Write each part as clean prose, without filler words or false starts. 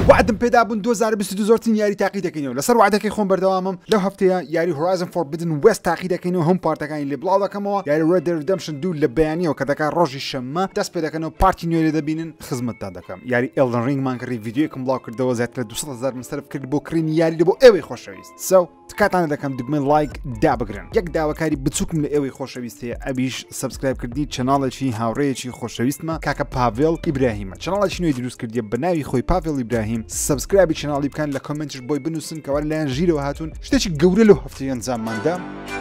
وعدم پێدا بوون 2022 زۆرترین یاری تاقی دەکەینەوە لەسەر وعدەکەی خۆم بەردەوامم لەو هەفتەیە یاری Horizon Forbidden West تاقی دەکەینەوە هەم پارتەکانی لێ بڵاو دەکەمەوە یاری Red Dead Redemption 2 لە بەیانیەوە کە دەکات ڕۆژی شەممە دەست پێ دەکەنەوە پارتی نوێ لێ دەبینن خزمەتتا دەکەم یاری Elden Ring مان کڕی ڤیدیۆیەکم بڵاو کردەوە زیاتر لە 200,000 مصرف کرد بۆ کڕینی یاری بۆ ئێوەی خۆشەویست سو تکاتانە دەکەم دگمەی لایک دابگرن یەک داواکاری بچووکم لە ئێوەی خۆشەویست هەیە ئەبیش سبسکرایب کردی چەناڵێکی هاوڕێیەکی خۆشەویستمە کاکە پاڤێڵ ئیبراهیمە چەناڵێکی نوێی دروست کردیە بە ناوی خۆی پاڤێڵ ئیبراهیم سبسکرایبی چەناڵی بکەن لە کۆمنتش بۆی بنووسن کەوە لایەن ژیرەوە هاتوون شتێکی گەورە لەو هەفتەی ئەنجامماندا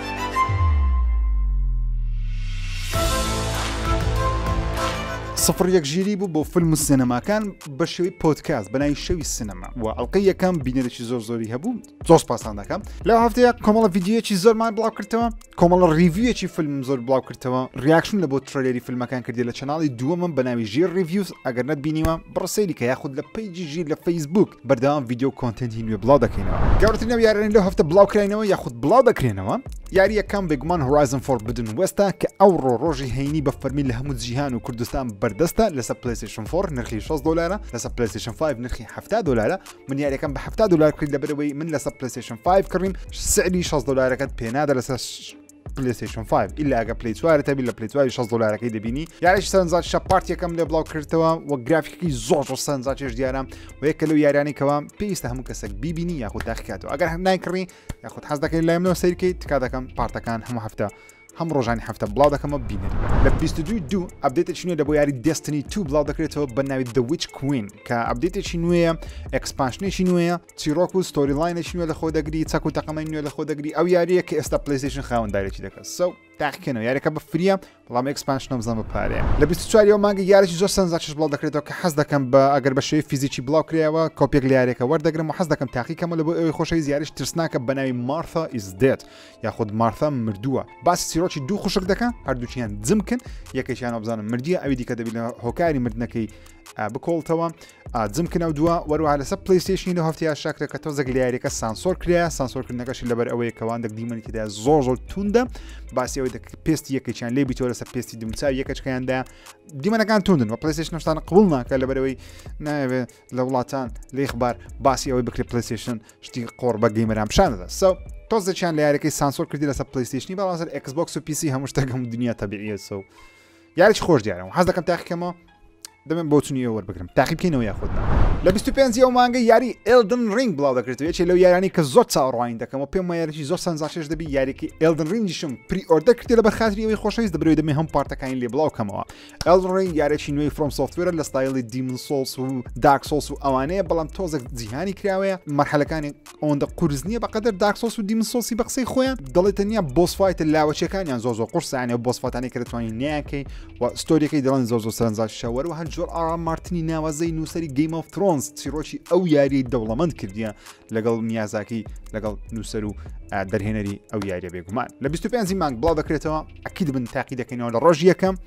صفر یەک ژیری بوو بۆ فیلم و سینەماکان بە شێوەی پۆدکاست بە ناوی شەوی سینەما و ئەڵقەی یەکەم بینەرێکی زۆری هەبوو زۆر سپاسان دەکەم لەو هەفتەیە کۆمەڵە ڤیدیۆیەکی زۆرمان بڵاو کردەوە کۆمەڵە ریڤیوێکی فیلم زۆر بڵاو کردەوە ریاکشن لە بۆ ترێلەری فیلمەکان کردی لە چەناڵی دووەمم بە ناوی ژیر ریڤیوز ئەگەر نەتبینیوە بڕە سەیری کە یاخود لە پیجی ژیر لە فەیسبوک بەردەوام ڤیدیۆ کۆنتنتی نوێ بڵاو دەکەینەوە گەورەترین یارانی لەو هەفتە بڵاو کراینەوە یاخود بڵاو دەکرێنەوە یاری یەکەم بێگومان Horizon Forbidden West کە ئەوڕۆ ڕۆژی هەینی بە فەرمی لە هەموو جیهان و کوردستان بەردەستە لەسەر PlayStation 4 نرخی $6 لەسەر PlayStation 5 نرخی $70 من یاریەکەم بە $70 کرد لەبەرەوەی من لەسەر PlayStation 5 کڕیم سعری $6 پێنادە لەسەر PlayStation 5 ئیلا ئەگە پلی 4 تەبی لە پلی 4 $6 دەبینی یاریش سەرنجات شە پارتیەکەم لێ بڵاو کردەوە و گرافیکی زۆر سەرنجاتێش دیارە و یەکە لەو یارانی کەوا پێویستە هەموو کەسێک بیبینی یاخود تاقیکاتەوە ئەگەر نایکڕی یاخود حەز دەکەی لای منەوە سەیرکەی تکا دەکەم پارتەکان هەموو هەفتە هەم ڕۆژانی هەفتە بڵاو دەکەمە بینێت لە 22 ئەپدێتێکی نوێ لە بۆ یاری Destiny 2 بڵاو دەکرێتەوە بە ناوی The Witch Queen کە ئەپدێتێکی نوێیە ئەکسپانشنێکی نوێیە چیرۆک و ستۆری لاینێکی نوێ لە خۆ دەگری چەک و تەقەمەی نوێ لە خۆ دەگری ئەو یاریە کە ئێستا PlayStation خاوەنددارێکی دەکات سو تاقیکەنەوە یاریەکە بە فریە بەڵام ئەکسپانشنە بزانم بە پارەیە لە 24 مانگە یاریی زۆر سەرنجاچش بڵاو دەکرێتەوە کە حەز دەکەم بە ئەگەر بە شێوەی فیزیکی بڵاو کرێەوە کۆپێک لە یاریەکە وەردەگرم و حەز دەکەم تاقیکەمە لە بۆ ئەوەی خۆشەویست یاریش ترسناکە بە ناوی Martha is Dead یاخود مارثا مردووە باسی چیرۆکی دوو خوشک دەکەن هەردووچیان جمکن یەکێکیان بزانم مردیە ئەوی دیکە دەبی لە هۆکاری مردنەکەی بکۆڵتەوە جمکن ئەو دووە وەروە لەسەر PlayStation لە هەفتەیە شاکرە کە تۆزێک لە یاریەکە سانسۆر کرایە سانسۆرکردنەکەشی لەبەر ئەوەیە کەوان دیمەنیتیدا زۆر توندە باسی ئەوەی پێستی یەکێکیان لێ بیتۆ لەسەر پێستی دمچاو یەکەچکەیاندا دیمەنەکان توندن و PlayStation شتانە قبول ناکە لەبەرەوەی ناوێت لە وڵاتان لێخبار باسی ئەوەی بکرێت PlayStation شتی قۆڕ بە گەیمەران پیشانەدا سو تۆزێکیان لە یاریەکەی سانسۆر کردی لەسەر PlayStation بەڵام لەسەر Xbox و PC هەموو شتێکم دنیا تەبیعیە سو یاریش خۆش دیارە حەز دەکەم تاقیکەمەوە دەمێن بۆ چنی ئەوە وەربگرم تاقی بکەینەوە یاخودنا لە 25 ئەو مانگە یاری Elden Ring بڵاو دەکرێتەوە یەکێ لەو یارانی کە زۆر چاوەڕوانی دەکەمەوە پێم یاریی زۆر سەرنجاچێش دەبی یاریکی Elden Ringیشم پری-ئۆردەر کردی لەبەر خاتری ئەوەی خۆشەویست دەبرێت دەمێ هەم پارتەکانی لێ بڵاو کەمەوە Elden Ring یارێکی نوێی From Software لە ستایلی Demon Souls و Dark Souls و ئەوانەیە بەڵام تۆزێک جیهانی کراوەیە مەرحەلەکانی ئەوەندە قورس نییە بەقەدەر Dark Souls و Demon Souls بە قسەی خۆیان دەڵێت تەنیا بۆس فایت لاوەچەکانیان زۆر قورسانە و بۆس فاتانی کە دەتوانین نیاکەی و ستۆریەکەی دەڵێن زۆر سەرنجاچ شەوەر و هەر جۆر ئارامارتنی ناوازەی نووسەری Game of Thrones چیرۆکی ئەو یاری دەوڵەمەند کردیە لەگەڵ میازاکی لەگەڵ نووسەر و دەرهێنەری ئەو یاریە بێگومان لە 25 مانگ بڵاو دەکرێتەوە ئەکید بن تاقی دەکەینەوە لە ڕۆژ یەکەم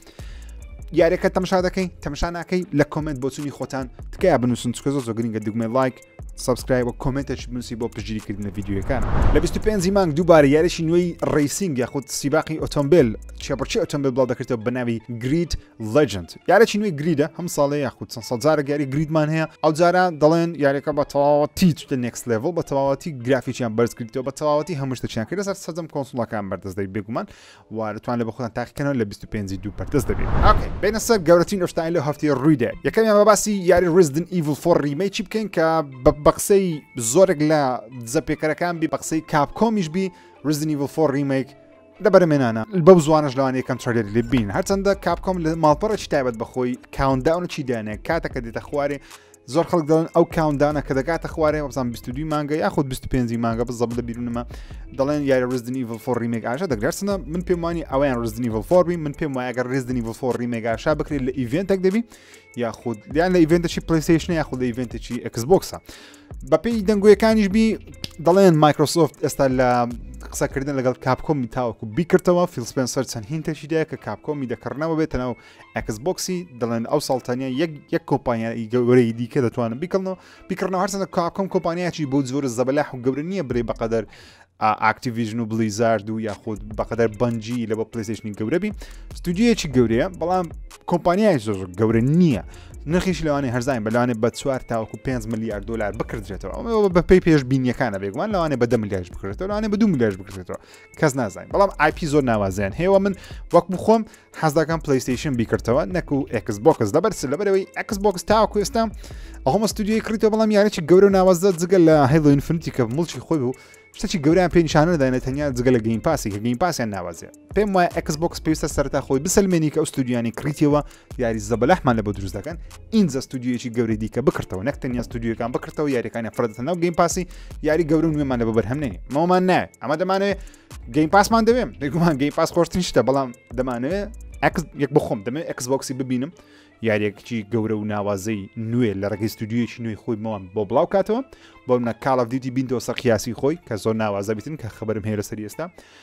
یاریەکە تەماشا دەکەین تەماشا ناکەی لە کۆمنت بۆ چوونی خۆتان تکایە بنووسن چکە زۆر گرنگە دگمەی لایک سبسکرایب و کۆمنتێک بنووسی بۆ پشتگیریکردنە ڤیدیۆیەکان لە 25 مانگ دووبارە یاریشی نوێی ڕیسینگ یاخود سیباقی ئۆتۆمبیل چێپەرچی ئۆتۆمبیل بڵاو دەکرێتەوە بە ناوی Grid Legend یارێکی نوێی گریدە هەم ساڵێ یاخود چەند سەد جارێک یاری گریدمان هەیە ئەو جارە دەڵێن یاریەکە بە تەواوەتی چوتە next level بە تەواوەتی گرافیکیان بەرز کردیتەوە بە تەواوەتی هەموو شتێکیان کرد لەسەر سەرجەم کۆنسۆڵەکان بەردەست دەبێت بێگومان و دەتوانن لە بە خۆتان تاقیکەنەوە لە 25 دوو بەردەست دەبێت ئۆکەی بینە سەر گەورەترین ئەشتانی لەو هەفتەیە ڕوویدا یەکەمیان بە باسی یاری Resident Evil 4 ریمەیکی بکەین کە بە قسەی زۆرێک لە دزەپێکەرەکان بی بە قسەی کاپکۆمیش بی Resident Evil 4 ریمەیک دەبەرمێنانە بەو زوانش لەوان یەکەم ترێلەری لێ بین هەرچەندە کاپکۆم لە ماڵپەڕێکی تایبەت بەخۆی کاونتداونێکی دانێ کاتەکە دێتە خوارێ زۆر خەڵک دەڵێن ئەو کاونتداونە کە دەگاتە خوارێ وەبزان 22 مانگە یاخود 25 مانگە بزەب لە بیرونمە دەڵێن یاری Resident Evil 4 ریمێک ئاشا دەگرسنە من پێم وانی ئەویان Resident Evil 4 بی من پێم وایە ئەگەر Resident Evil 4 ریمێک ئاشا بکرێت لە ئیڤنتێک دەبی یاخود یان لە ئیڤنتێکی PlayStation یاخود لە ئیڤنتێکی Xbox بەپێی دەنگۆیەکانیش بی دەڵێن مایکرۆسۆفت ئێستا لە قسەکردن لەگەڵ کاپکۆمی تاوەکو بیکردەوە فیل سپێنسەر چەند هینتێکی دەیە کە کاپکۆمی دەکردنەوە بێتە ناو ئەکسبۆکسی دەڵێن ئەو ساڵتانیا یەک کۆمپانیای گەورەی دیکە دەتوانن بیکردنەوە هەرچەندە کاپکۆم کۆمپانیایکی بۆ زۆر زەبەلاح و گەورە نییە برێ بەقەدەر ئاکتیڤیژن و بلیزارد و یاخود بەقەدەر بەنجی لە بۆ پلیستیشنی گەورەبی ستودیویەکی گەورەیە بەڵام کۆمپانیای زۆر گەورە نییە نرخیش لەوانەیە هەرزانین بەلوانێ بە 4 تاوەکو 5 ملیار دلار بکردرێتەوە ئەوە بە پێی پێش بینیەکانە بێگومان لەوانێ بە 10 ملیارش بکرێتەوە لەوانێ بە 2 ملیارش بکرێتەوە کەس نازانین بەڵام IP زۆر ناوازیان هەیە من وەک بخۆم حەز دەکەم پلیستیشن بیکردەوە نەکو Xbox لەبەرەوەی Xbox تاوەکو ئێستا ئەومە ستودیۆی کڕیتەوە بەڵام یارێکی گەورە و ناوازە جگە لە Halo Infinite کە مڵکی خۆی بوو شتێکی گەوریان پێی نیشانە دەداینە تەنیا جگە لە گەیم پاسی کە گەیم پاسیان ناوازێ پێم وایە Xbox پێویستە سەرەتا خۆی بسەلمێنی کە ئەو ستودیۆیانی کڕیتەوە یاری زەبەلەحمان لە بۆ دروست دەکەن ئینجا ستودیۆیەکی گەورەی دیکە بکردەوە نەک تەنیا ستودیۆکان بکردەوە یاریەکانی فرەدەتە ناو گەیم پاسی یاری گەورە و نوێمان لە بە بەرهەم نێنێ مامان نایە ئەمە دەمانەوێت گەیم پاسمان دەوێم دەگومان گەیم پاس خۆشترین شتە بەڵام دەمانەوێت یەک بخۆم دەمێت Xboxی ببینم یاریەکی گەورە و ناوازەی نوێ لە ڕێگەی ستودیۆیەکی نوێی خۆی مەوان بۆ بڵاو کاتەوە بۆ منە Call of Duty بینەوە سەر قیاسی خۆی کە زۆر ناوازە بیتن کە خبرم هەیە لەسەر ئێستا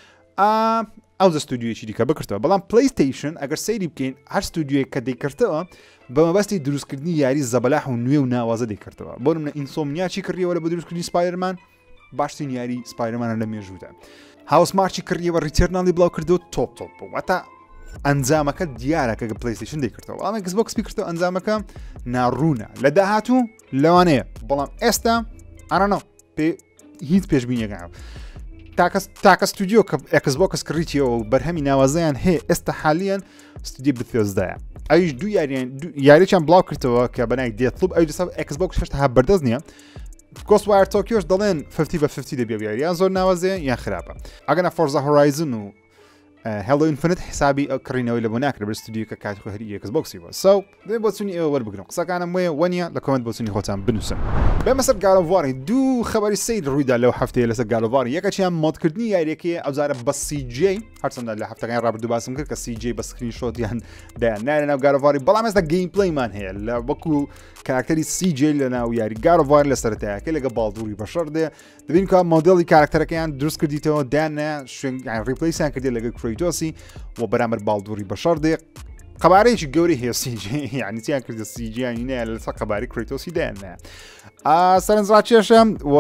ئەو ستودیۆیەکی دیکە بکردەوە بەڵام پلیستیشن ئەگەر سەیری بکەین هەر ستودیۆیە کە دەیکردەوە بە مەبەستی دروستکردنی یاری زەبەلاح و نوێ و ناوازە دەیکردەوە بۆ منە ئینسۆمنیاچی کردیەوە لە بە دروستکردنی سپایدەرمان باشترین یاری سپایدەرمانە لە مێژوودا هاوسمارچی کردیەوە ریتێرناڵی بڵاو کردەوە تۆپ واتە ئەنجامەکە دیارەکە پلیستیشن دەیکردەوە ئەمە Xbox بیکردەوە ئەنجامەکە ناڕوونە لە داهاتوو لەوانەیە بەڵام ئێستا ئەرەنە پێ هیچ پێشبینیەکە تاکە ستودیۆ کە Xbox کڕیتیەوە و بەرهەمی ناوازەیان هەیە ئێستا حالیان ستودی بثێزدایە ئەویش دوو یاریان بڵاو کردەوە کە بەنای دێتڵوب ئەو Xbox هەشتا بەردەست نییە Ghostwire Tokyoش دەڵێن 50/50 دەبێ یاریان زۆر ناوازەیە یان خراپە ئەگەنە Forza Horizon و Halo Infinite حسابی ئەو کڕینەوەی لە بۆ ناکرێت بە ستودیۆ کە کاتی خۆ هەری Xboxی بووە سو دێ بۆ چونی ئێوە وەربگرم قسەکانم وەیە وەنیە لە کۆمنت بۆ چونی خۆتان بنووسن بێمە سەر گالۆڤاری دوو خەبەری سەیر ڕوویدا لەو هەفتەیە لەسەر گالۆڤاری یەکەچیان مۆدکردنی یاریەکەیە ئەوزارە بە CJ هەرچەندە لە هەفتەکان ڕابردوو باسم کرد کە CJ بە سکرین شۆتیان دایان نایە ناو گالۆڤاری بەڵام ئێستا گەیم پلەیمان هەیە لە وەکو کاراکتەری CJ لە ناو یاری گالۆڤار لە سەرەتایەکە لەگە باڵدووری بەشەر دێ دەبین کە مۆدڵی کاراکتەرەکەیان دروست کردیتەوە دایانە شوێن ریپلیسیان کردێ لەگە کڕیتۆسی و بەرامبەر باڵدووری بەشەر دێ قەبارەیەکی گەوری هەیە CJ یعنی چیان کردە CJ-یانی نایە لەسەر قەباری کڕیتۆسی دایان نایە سەرنجڕا کێشە و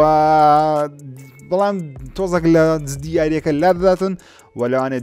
بەڵام تۆزێک لە جددی یاریەکە لا دەداتن و لەوانێت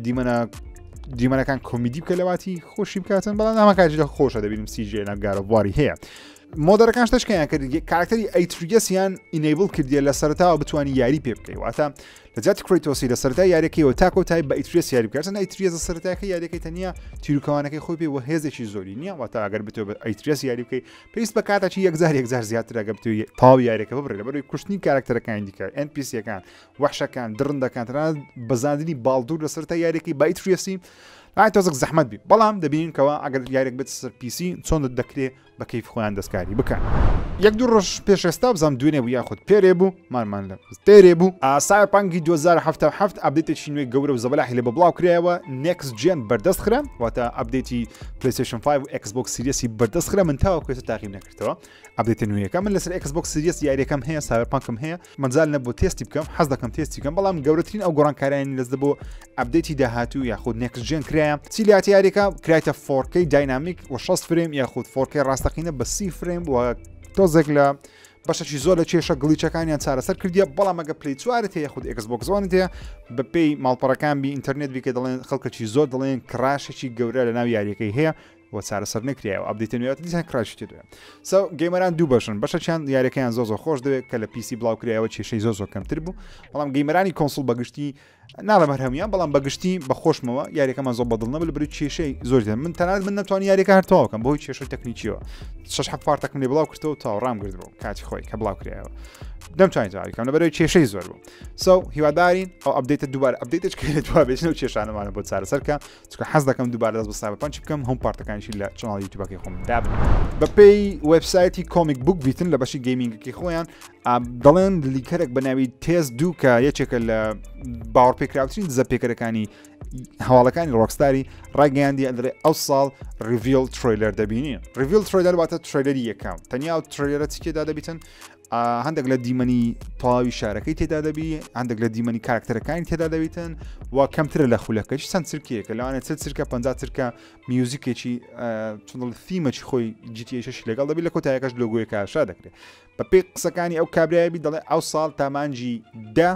دیمەنەکان کۆمیدی بکە لەواتی خۆشی بکاتن بەڵام ئەمە کاتی خۆشە دەبینم CJ لە گالۆڤاری هەیە مۆدەرەکان شتەشکیان کرد کاراکتەری ئەیتریەسیان ئینیبل کردیە لە سەرتاوە بتوانانی یاری پێ بکەی واتە لە جاتی کڕیتۆسی لە سەرتا یاریەکەیەوە تاکۆتای بە ئیتریەس یاری بکاتن ئەیتریەز سەرتاکە یاریەکەی تەنیا تیرروکەوانەکەی خۆی پێ و هێزێکی زۆری نییە واتە ئەگەر بتێ بە ئەیتریەس یاری بکەی پێویست بە کاتێکی یەکزار زیاتر ئەگە بتوی تاو یاریەکە ببڕێت لەبەرەوەی کوشتنی کاراکتەرەکانی دیکە NPCەکان وەحشەکان درندەکان تەنانەت بەزاندنی باڵدوور لە سەرتا یاریەکەی بە ئیتریەسی تۆزێک زەحمەت بی بەڵام دەبینکەوە ئەگەر یارێک بێت سەر PC چۆن دەکرێت بە کەیف خۆیان دەستکاری بکەن یەک دوو ڕۆژ پێشێستا بزانام دوێنێ بوو یاخود پێرێ بوو مامان لە تێرێ بوو سایبەرپانکی 2077 ئەپدێتێکی نوێی گەورە و زەبەلاحی لێ بە بڵاو کرایەوە Next Gen بەردەست خرا واتە ئەپدێتی PlayStation 5 و Xbox Series بەردەست خرا من تاوەکوێتە تاقیم نەکردەوە ئەپدێتە نوێیەکە من لەسەر Xbox Series یاریەکەم هەیە سایبەرپانکم هەیە مەجال نەبوو تێستی بکەم حەز دەکەم تێستی بکەم بەڵام گەورەترین ئەو گۆڕانکاریانی لەدە بۆ ئەپدێتی داهاتوو یاخود Next Gen کرایە چیلیاتی یاریەکە کرایتە 4K داینامیک و 6 فریم یاخود 4K ڕاستەقینە بە 30 فریم و تۆزێک لە بەشەی زۆر لە کێشە گڵیچەکانیان چارەسەر کردیە بەڵام ئەگە پلی چوارت هەیە خود Xbox One هەیە بە پێی ماڵپەڕەکان بی ئینتەرنێت بیکە دەڵێن خەڵکەکی زۆر دەڵێن کراشێکی گەورە لە ناو یاریەکەی هەیە و چارەسەر نکریەوە ئەپدێت نوێت دیسان کراشی تێدوێ سو گەیمەران دوو بەشن بەشەیان یاریەکەیان زۆر خۆش دەوێت کە لە PC بڵاو کرایەوە کێشەی زۆر کەمتر بوو بەڵام گەیمەرانی کۆنسۆل بەگشتی ناڵە هەرهەمیان بەڵام بەگشتی بەخۆشمەوە یاریەکەمان زۆر بەدڵ نەبل بری کێشەی زۆر من تەنانەت من نەتوانانی یاریەکە هەرتەواوکەم بۆی کێشەی تەکنیکیەوە 6 پارتەکەم لێ بڵاو کردەوە تا ڕام گرتەوە کاتی خۆی کە بڵاو کرایەوە دەمتوانین جاریکەم لەبەرەوەی کێشەی زۆر بوو سو هیوادارین ئەو ئەپدێتە دووبارە ئەپدێتش کە دوا بێژنە و کێشانەمانە بۆ چارەسەرکە چکە حەز دەکەم دووبارە دەست بە سایبەرپانک بکەم هەم پارتەکانیشی لە چناڵ یوتیوبەکەی خۆم دابن بەپێی وێبسایتی کۆمیک بوک بیتن لە بەشی گەیمینگەکەی خۆیان دەڵێن لیکەرێک بە ناوی تێز دوو کە یەکێکە لە باوەڕپێکراوترین دزە پێکەرەکانی هەواڵەکانی ڕۆکستاری ڕاگەیاندی ئەدرێ ئەو ساڵ ریڤیل تریلەر دەبینی ریڤیل تریلەر واتە تریلەری یەکەم تەنیا و تریلەرە چیکێدا دەبیتن هەندێک لە دیمەنی تەواوی شارەکەی تێدا دەبی هەندێک لە دیمەنی کاراکتەرەکانی تێدا دەبیتن و کەمترە لە خولەکەی چەند چرکەیەکە لەوانێت چرکە 50 چرکە میوزیکێکی چۆن فیمەکی خۆی GTA6 لەگەڵ دەبی لە کۆتایەکەش لۆگۆیەکە ئاشا دەکرێت بە پێی قسەکانی ئەو کابرایبی دەڵێ ئەو ساڵ تا مانجی 10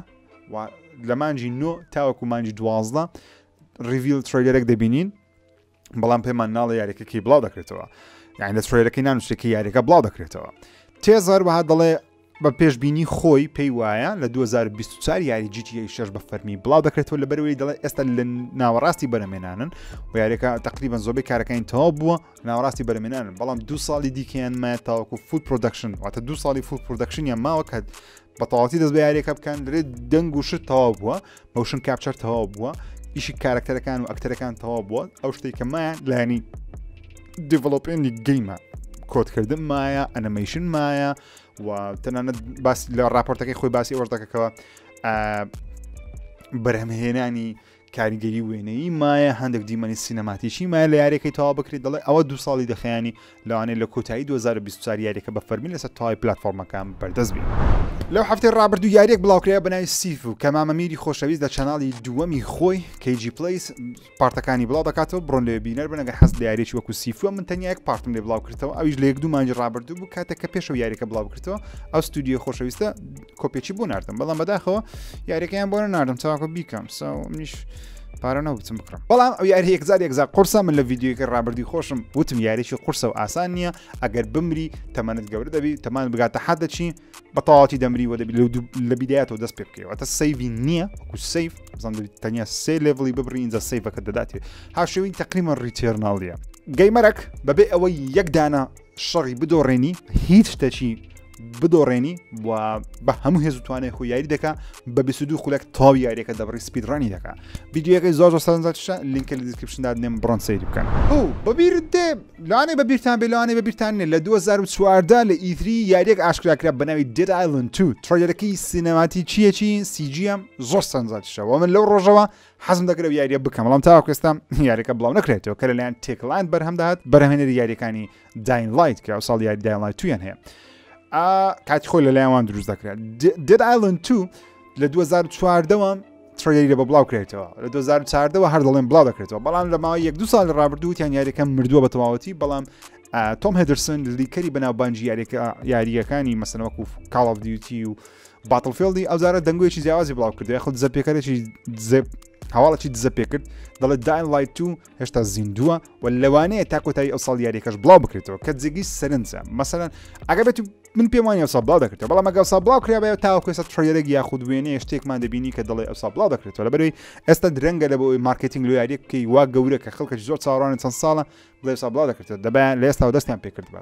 لە مانجی 9 تاوەکو مانجی 12 ریڤیل تریلەرێک دەبینین بەڵام پێمان ناڵە یاریەکەکی بڵاو دەکرێتەوە یعنی لە ترێلەکەی نانووسێکی یاریەکە بڵاو دەکرێتەوە. تێزار وها دەڵێ بە پێشببینی خۆی پێی وایە لە 2024 یاری GTA 6 بە فەرمی بڵاو دەکرێتەوە لە بەرەوەی دەڵێ ئێستا لە ناوەڕاستی بەرەمێنانن و یاریەکە تقریبان زۆربەی کارەکانی تەواو بووە ناوەڕاستی بەرەمێنانن بەڵام 2 ساڵی دیکەیان مایە تاوەکو فود پرۆدەکشن واتە 2 ساڵی فود پرۆدەکشنیان ماوە کە بە تەواوەتی دەست بە یاریەکە بکەن لێ دەنگ و شت تەواو بووە موشن کاپچەر تەواو بووە ئیشی کارکتەرەکان و ئەکتەرەکان تەواو بووە ئەو شتێک کە مایە لایەنی دیڤلۆپێنی گەیمە کۆدکردن مایە ئەنیمەیشن مایە و تەنانەت باسی لە راپۆرتەکەی خۆی باسی ئەوەش دەکەکەوە بەرهەمهێنانی کاریگەری وێنەی مایە هەندێک دیمەنی سینەماتیشی مایە لە یاریەکەی تەواو بکرێت دەڵێ ئەوە 2 ساڵی دەخیانی لەوانەیە لە کۆتایی 2024 یاریەکە بە فەرمی لەسەر تاوای پلتفۆرمەکان بەردەست بێت. لەو هەفتەی ڕابردوو یاریەک بڵاوکرێ بەناوی سیف و کە مامەمیری خۆشەویست لە چەناڵی دووەمی خۆی KG Plays پارتەکانی بڵاو دەکاتەوە بڕۆن لێ بینەر بن ئەگەر حەست لە یاریێکی وەکو سیفوە من تەنیا یەک پارتم لێ بڵاو کردەوە ئەویش لە 1-2 مانگی ڕابردوو بوو کاتێک کە پێشەوە یاریەکە بڵاو کردەوە ئەو ستودیۆ خۆشەویستە کۆپێکی بۆ ناردم بەڵام بەداخەوە یاریەکەیان بۆ ناردم چاوەکە بیکەم منیش پارە نەوتم بکڕم بەڵام ئەو یاری 1000 قورسە من لە ڤیددیوکە ڕابردی خۆشم وتم یاریی قورسە و ئاسان نییە ئەگەر بمری تەمەنت گەورە دەبی تەمان بگاتە حەد دەچی بە تەواوەتی دەمری و دەبی لە بیدایەتەوە دەست پێ بکەوە تە سەیڤی نییە وەکو سەیف تەنیا سێ لێڤڵی ببڕی اینجا سەیفەکە دەداتێ هاوشێوی تقریبا ڕیتێرناڵیە گەیمەرەك بەبێ ئەوەی یەک دانە شەڕی بدۆڕێنی هیچ شتێکی بدۆڕێنی و بە هەموو هێزوتوانێ خۆ یاری دەکا بە 22 خولەک تاوی یاریەکە دەبڕی سپیدڕانی دەکا ڤیدیۆەکەی زۆر سەرنجە لیnkە لە دیسکریپشندا دێم بڕۆن سەیری بکەن بەبیرت دێ لەوانەیە بەبیرتان بێ لەوانەیە بەبیرتان لە 2014 لە ئیتری یاریەک ئاشکراکرا بەناوی Dead Island 2 تڕێلەرەکەی سینەماتی چیەکی CGM زۆر سەرنجاتیشەوە من لەو ڕۆژەوە حەزم دەکرێت یاریە بکەم بەڵام تاوەکو ئێستا یاریەکە بڵاو نەکرێتەوە کە لەلایەن تێکلاند بەرهەم دەهات بەرهەمهێنەری یاریەکانی Dying Light کە ئەو ساڵ یاری Dying Light 2یان هەیە کاتی خۆی لەلایەنوان دروست دەکرێت Dead Island 2 لە 2014ەوە تڕێلەری بە بڵاو کرێتەوە لە 2014ەوە هەر دەڵێن بڵاو دەکرێتەوە بەڵام لە ماوەی 1-2 ساڵ ڕابردووتیان یاریەکە مردووە بە تەواوەتی بەڵام تۆم هێدرسن لیکەری بەناوبانجی یاریەکانی مەسەن وەکو Call of Duty و Battlefield ئەوزارە دەنگوێکی جیاوازی بڵاو کردو یاخود دزەپێکەرێکی هەواڵەکی دزە پێ کرد دەڵێت Dying Light 2 هێشتا زیندووە و لەوانەیە تا کۆتایی ئەو ساڵ یاریەکەش بڵاو بکرێتەوە کە جێگی سەرنجە مەسەلەن ئەگەر بێت من پێم وایە ئەو ساڵ بڵاو دەکرێتەوە بەڵام ئەگەر ساڵ بڵاو کرابێت تاوەکو ئێستا تڕێلەرێک یاخود وێنەیە شتێکمان دەبینی کە دەڵێ ئەو ساڵ بڵاو دەکرێتەوە لەبەرەوەی ئێستا درەنگە لە بۆی مارکتینگ لە یاریەک بکەی وا گەورە کە خەڵکەی زۆر چاوەڕوانی چەند ساڵە بڵێ ئەو ساڵ بڵاو دەکرێتەوە دەبێت لە ئێستاوە دەستیان پێ کردبە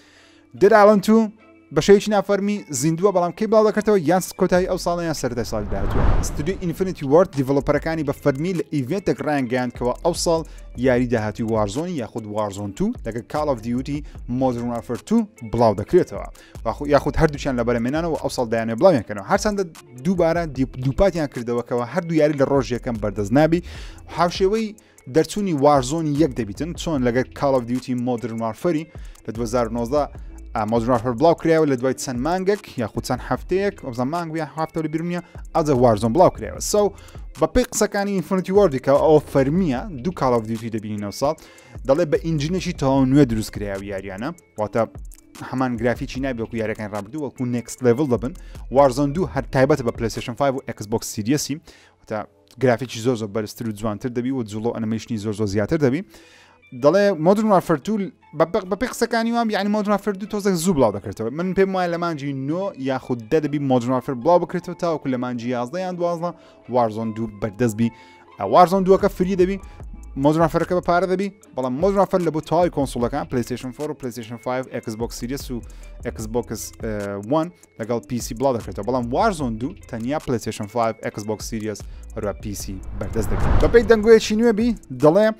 Dead Island 2 بە شێوەیەکی نافەرمی زیندووە بەڵام کەی بڵاو دەکرێتەوە یان کۆتایی ئەو ساڵە یان سەردای ساڵی داهاتووە ستودیۆ Infinity Ward دیڤلۆپەرەکانی بە فەرمی لە ئیڤێنتێک ڕایانگەیاندکەوە ئەو ساڵ یاری داهاتی وارزۆنی یاخود وارزۆن 2 لەگەڵ Call of Duty Modern Warfare 2 بڵاو دەکرێتەوە یاخود هەردووچیان لە بەرەمێنانەوە ئەو ساڵ دایانێ بڵاویانکەنەوە هەرچەندە دووبارە دووپاتیان کردەوەکەوە هەردوو یاری لە ڕۆژ یەکەم بەردەست نابی هاوشێوەی دەرچوونی وارزۆنی یەک دەبیتن چۆن لەگەر Call of Duty Modern Warfare لە 2019 Modern Warfare بڵاو کراوە لە دوای چەند مانگێک یاخود چەند هەفتەیەک ئەوزە مانگ یان هەفتە لە بیرونیە ئەوجە وارزۆن بڵاو کراوە بە پێی قسەکانی Infinity Ward کە ئەو فەرمیە دوو Call of Duty دەبینینەوە ساڵ دەڵێ بە ئینجینێکی تەواو نوێ دروست کراوە یاریانە واتە هەمان گرافیکی نابێ وەکو یاریەکان ڕابردوو وەکو next level دەبن وارزۆن 2 هەر تایبەتە بە PlayStation 5 و Xbox Series واتە گرافیکی زۆر بەرزتر و جوانتر دەبی و جوڵۆ ئەنیمەیشنی زۆر زیاتر دەبی دەڵێ Modern Warfare 2 بە پێی قسەکانی وام یعنی Modern Warfare 2 تۆزێک زوو بڵاو دەکرێتەوە من پێم وایە لە مانجی 9 یاخود 10 دەبی Modern Warfare بڵاو بکرێتەوە تاوەکو لە مانجی 11 یان 12 وارزۆن 2 بەردەست بی وارزۆن 2 فری دەبی Modern Warfare بە پارە دەبی بەڵام Modern Warfare لە بۆ تاوای کۆنسۆڵەکان PlayStation 4 و PlayStation 5 Xbox Series و Xbox One لەگەڵ PC بڵاو دەکرێتەوە بەڵام وارزۆن 2 تەنیا PlayStation 5 Xbox Series هەروە PC بەردەست دەکرێت بەپێی دەنگوێکی نوێبی دەڵێ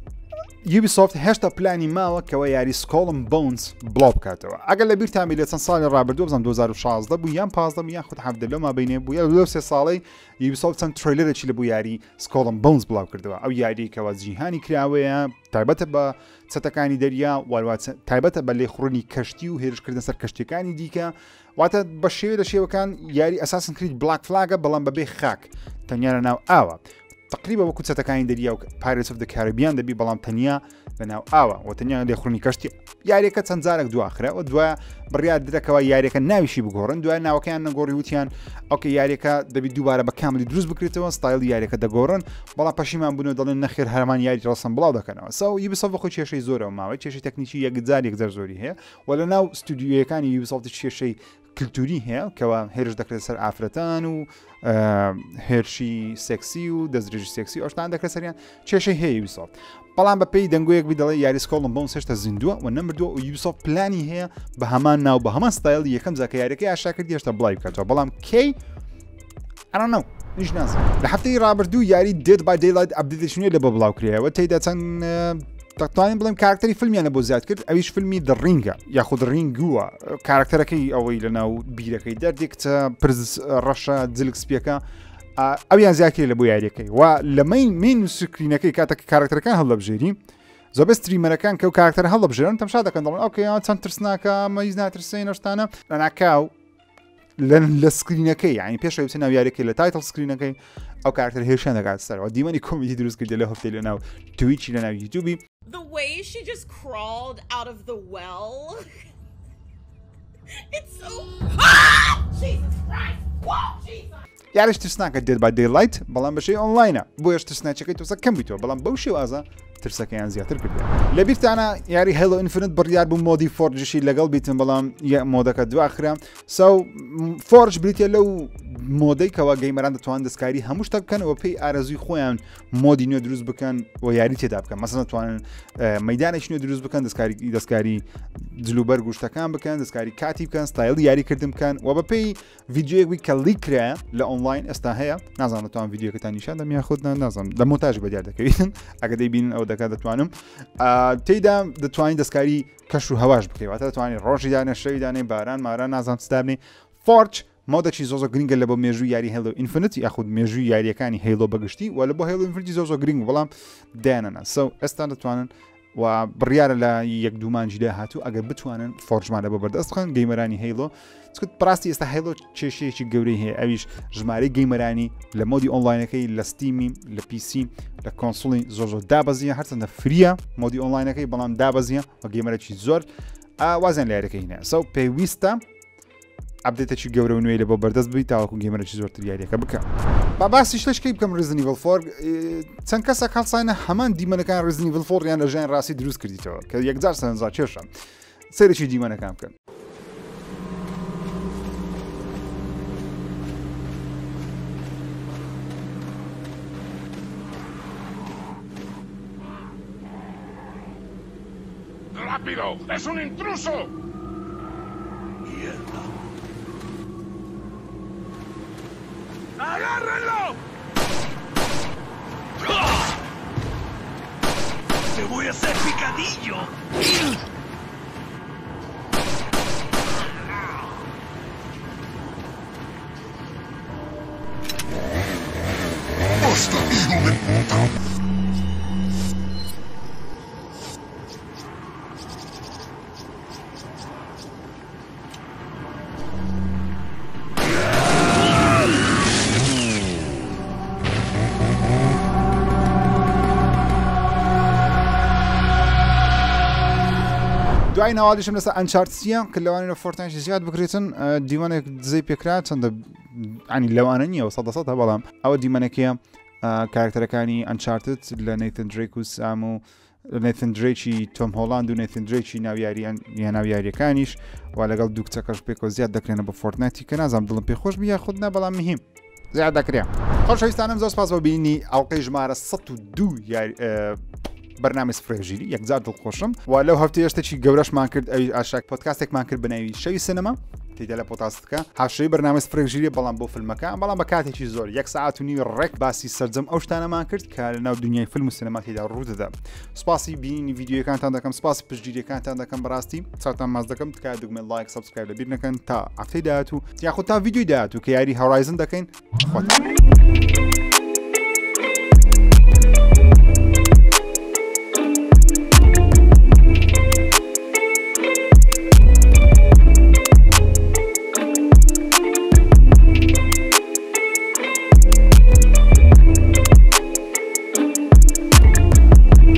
Ubisoft هێشتا پلانی ماوە کەەوە یاری Skull and Bones بڵاو بکاتەوە ئەگەر لە بیرتامی لە چەند ساڵی ڕابردوو بزانم 2016 بوو یان 15 یان خود هەفتە لەو مابینێ بوو لە سێ ساڵی Ubisoft چەند تریلەرێکی لە بوو یاری Skull and Bones بڵاو کردەوە ئەو یاریکەوە جیهانی کراوەیە تایبەتە بە چەتەکانی دەریا تایبەتە بە لێخڕونی کەشتی و هێرشکردن سەر کەشتەکانی دیکە واتە بە شێوە لە شێوەکان یاری Assassin's Creed Black Flag بەڵام بەبێ خاک تەنیا لە ناو ئاوە تقریبا وەکو چەتەکانی دەریا و Pirates of the Caribbean دەبی بەڵام تەنیا لەناو ئاوە وەتەنیا لێخڕنی کەشتی یاریەکە چەند جارێک دواخرا و دوایە بڕیار درەکەەوە یاریەکە ناویشی بگۆڕن دوای ناوەکەیان نەگۆڕی وتیان ئەوکە یاریەکە دەبی دووبارە بە کاملی دروست بکرێتەوە ستایل یاریەکە دەگۆڕن بەڵام پەشیمان بوون دەڵێن نەخێر هەرمان یاری ڕاستن بڵاو دەکەنەوە ساو یوبیسۆفت بەخۆی کێشەی زۆرەوە ماوەی کێشەی تەکنیکی یەکجار زۆری هەیە و لەناو ستودیۆیەکانی یوبیسۆفت کێشەی کللتوری هەیە کەەوە هێرش دەکرێت سەر ئافرەتان و هێرشی سێکسی و دەستدرێژی سێکسی ئەوشتان دەکرێت سەریان کێشەی هەیە یوبیسۆفت بەڵام بە پێی دەنگۆیەک دەڵێ یاری سکۆڵم بۆم سێشتە زیندووە و نەمردووە و یوبیسۆفت پلانی هەیە بە هەمان ناو بە هەمان ستایل یەکەم زاکە یاریەکەی ئاشاکردی هێشتا بڵای بکاتەوە بەڵام کەی ئەڕەنەو نیش نازم لە هەفتەی ڕابردوو یاری Dead by Daylight ئەپدێتێکی لە بۆ بڵاوکرێەوە تێیدا چەند دەتوانین بڵێم کارکتەری فیلمیانە بۆ زیاد کرد ئەویش فیلمی دڕینگە یاخود ڕینگووە کارکتەرەکەی ئەوەی لەناو بیرەکەی دەردێک پرز ڕەشە جلکسپیەکە ئەویان زیاکرێت لە بۆ یاریەکەی و لە مین سکرینەکەی کاتێک کارکتەرەکان هەڵدەبژێری زۆر ستریمەرەکان کە و کارکتەر هەڵدەبژێرن تەماشا دەکەن دەڵێن ئەوکەیان چەند ترسناکە مەیز ناترسێن ئەشتانە لەناکاو لە سکرینەکەی یعنی پێش بچێت ناو یاریەکەی لە تایتڵ سکرینەکەی ئەو کارکتەر هێرشیان دەکات سەرەوە دیمەنی کۆمیدی دروست کردێت لە هەفتەی لەناو تویچی لەناو یوتیوبی The way she just crawled out of the well. It's so Jesus Christ. Whoa, Jesus. یاریش ترسناکە Dead by Daylight بەڵام بەشەی ئۆنلاینە بۆیش ترسناچەکەی تۆسە کەم بیتەوە بەڵام بەو شێوازە ترسەکەیان زیاتر کردێ لە بیرتانە یاری هێلۆ ئینفینیت بڕیار بوو مۆدی فۆرجشی لەگەڵ بیتن بەڵام مۆدەکە دواخرا ساو فۆرج بریتە لەو مۆدەی کەوا گەیمەران دەتوان دەستکاری هەموو شتە بکەنەوە پێی ئارەزوی خۆیان مۆدی نوێ دروست بکەن و یاری تێدا بکەن مەسەڵەن دەتوانن مەیدانێکی نوێ دروست بکەن دەستکاری جلوبەر گوشتەکان بکەن دەستکاری کاتی بکەن ستایل یاریکردن بکەن و بەپێی ڤیدیۆیەکی کە لیکرا لە ئۆنلاین ئێستا هەیە نازانم دەتوان ڤیدیۆکەتان نیشان دەم یاخود نازانم لە مۆنتاژ بەدیار دەکەوێتن ئەگە دەیبین ئەو دەکات دەتوانم تێیدا دەتوانین دەستکاری کەش و هەواش بکەیت دەتوانین ڕۆژی دانێ شەوی دانێ باران ماران نازانم ستابنێ فۆرج مۆدەی زۆزۆ گرنگە لە بۆ مێژووی یاری هێلۆ ئینفینیت یاخود مێژووی یاریەکانی هێلۆ بەگشتی و لە بۆ هێلۆ ئینفینیتی زۆزۆ گرنگ بەڵام دایانەنا سو ئێستا دەتوانن و بڕیارە لە یەک دوومانجیدا هاتوو ئەگەر بتوانن فۆرجمان لە بۆ بەردەستخن گەیمەرانی هێلۆ چکت پراستی ئێستا هێلۆ کێشەیەکی گەورەی هەیە ئەویش ژمارەی گەیمەرانی لە مۆدی ئۆنلاینەکەی لە ستیمی لە پیسی لە کۆنسۆڵی زۆر دابەزیە هەرچەندە فریە مۆدی ئۆنلاینەکەی بەڵام دابەزیە و گەیمەرێکی زۆر وازیان لە یاریەکەی هینە سو پێویستە ئەبدێتێکی گەورە و نوێی لە بۆ بەردەست بی تاوەکو گەیمەرێکی زۆرتر یاریەکە بکە با باسی شتێکی بکەم ڕزنیڤل فۆر چەند کەسە کاڵساینە هەمان دیمەنەکان ڕزنیڤل فۆریان لە ژیان ڕاستی دروست کردیتەوە کە یەکجار سەرنجا کێشە سەرێکی دیمەنەکان بکەن ¡Rápido! ¡Es un intruso! ¡Mierda! ¡Agárrenlo! ¡Te voy a hacer picadillo! ¡Basta, hijo de puta! دوای ناوادیشم لەسەر ئەنچارتسیە کە لەوانەیە فۆرتنایتی زیاد بکرێتن دیمەنێک دزەی پێکرا چەندە ئەنی لەوانە نییە و 100% بەڵام ئەوە دیمەنێکیە کارکتەرەکانی ئەنچارتت لە نەیتن دریک و سام و نەیتن دریکی تۆم هۆڵاند و نەیتن دریکی ناویاریان یا ناویاریەکانیش و لەگەڵ دوو کچەکەش پێکەوە زیاد دەکرێنە بە فۆرتنایتی کە نازانم دڵم پێخۆش بیا خود نە بەڵام مهم زیاد دەکرێ خۆشەویستانم زۆر سپاس بۆ بینی ئەڵقەی ژمارە 102 بەرنامە سفرێژیری یەکجار دڵخۆشم و لەو هەفتەیە شتێکی گەورەشمان کرد ئەوی ئاشاک پۆدکاستێکمان کرد بەناوی شەوی سینەما تێدا لە پۆدکاستەکە هاشەی بەرنامە سفرێژیری بەڵام بۆ فیلمەکان بەڵام بە کاتێکی زۆر 1 ساعت و نیو ڕێک باسی سەرجەم ئەو شتانەمان کرد کە لەناو دنیای فیلم و سینەما تێدا ڕوودەدا سپاسی بینی ڤیدیۆکانتان دەکەم سپاسی پشتگیریەکانتان دەکەم بەڕاستی چاوتان ماز دەکەم تکایە دوگمە لایک سابسکرایب لەبیر نەکەن تا هەفتەی داهاتوو یاخود تا ڤیدیۆی داهاتوو کە یاری هەورایزن دەکەین خۆتان